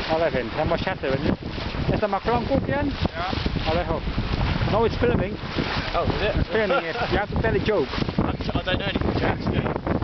Allee, vind. Hij mag chatten, weet je. Is dat maar klank ook, Jan? Ja. Allee, hoor. No, it's filming. Oh, is it? It's filming it. You have to tell a joke. I don't know any jokes, do you?